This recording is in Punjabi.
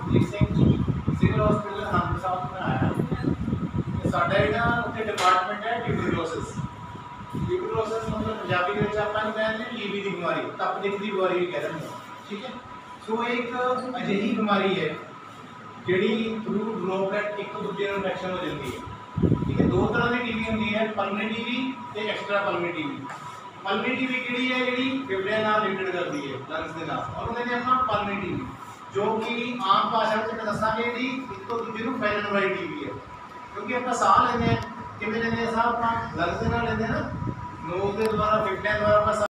ਅਮਰਜੀਤ ਸਿੰਘ ਸਿਵਲ ਹਸਪੀਟਲ ਆਨੰਦ ਸਾਹਿਬ ਤੋਂ ਆਇਆ। ਤੇ ਸਾਡਾ ਜਿਹੜਾ ਉੱਥੇ ਡਿਪਾਰਟਮੈਂਟ ਹੈ ਟਿਊਬਰਕਲੋਸਿਸ। ਟਿਊਬਰਕਲੋਸਿਸ ਮਤਲਬ ਪੰਜਾਬੀ ਦੇ ਵਿੱਚ ਆਪਾਂ ਨੂੰ ਕਹਿੰਦੇ ਨੇ ਟੀਬੀ ਦੀ ਬਿਮਾਰੀ, ਤਪਦਿਕ ਦੀ ਬਿਮਾਰੀ ਵੀ ਕਹਿ ਦਿੰਦੇ ਹਾਂ, ਠੀਕ ਹੈ। ਸੋ ਇਹ ਇੱਕ ਅਜਿਹੀ ਬਿਮਾਰੀ ਹੈ ਜਿਹੜੀ ਥਰੂ ਡ੍ਰੌਪਲੇਟ ਇੱਕ ਦੂਜੇ ਨੂੰ ਇਨਫੈਕਸ਼ਨ ਹੋ ਜਾਂਦੀ ਹੈ, ਠੀਕ ਹੈ। ਦੋ ਤਰ੍ਹਾਂ ਦੀ ਟੀਬੀ ਹੁੰਦੀ ਹੈ, ਪਲਮਨਰੀ ਟੀਬੀ ਤੇ extra pulmonary TB. Pulmonary TB ਕਿਹੜੀ ਹੈ, ਜਿਹੜੀ ਫੇਫੜਿਆਂ ਨਾਲ ਰਿਲੇਟਡ ਕਰਦੀ ਹੈ, ਲੰਗਸ ਦੇ ਨਾਲ, ਔਰ ਉਹਨੇ ਦੇ ਆਪਾਂ ਪਲਮਨਰੀ ਟੀਬੀ, ਜੋ ਕਿ ਆਮ ਭਾਸ਼ਾ ਵਿੱਚ ਦੱਸਾਂਗੇ ਜੀ ਇੱਕ ਤੋਂ ਦੂਜੇ ਨੂੰ ਫੈਲਣ ਵਾਲੀ ਟੀਬੀ ਹੈ। ਕਿਉਂਕਿ ਆਪਾਂ ਸਾਹ ਲੈਂਦੇ ਹਾਂ, ਕਿਵੇਂ ਲੈਂਦੇ ਹਾਂ ਸਾਹ, ਆਪਾਂ ਲੰਗਸ ਦੇ ਨਾਲ ਲੈਂਦੇ ਹਾਂ ਨਾ, ਨੋਜ਼ ਦੇ ਦੁਆਰਾ, ਫੇਫੜਿਆਂ ਦੁਆਰਾ ਆਪਾਂ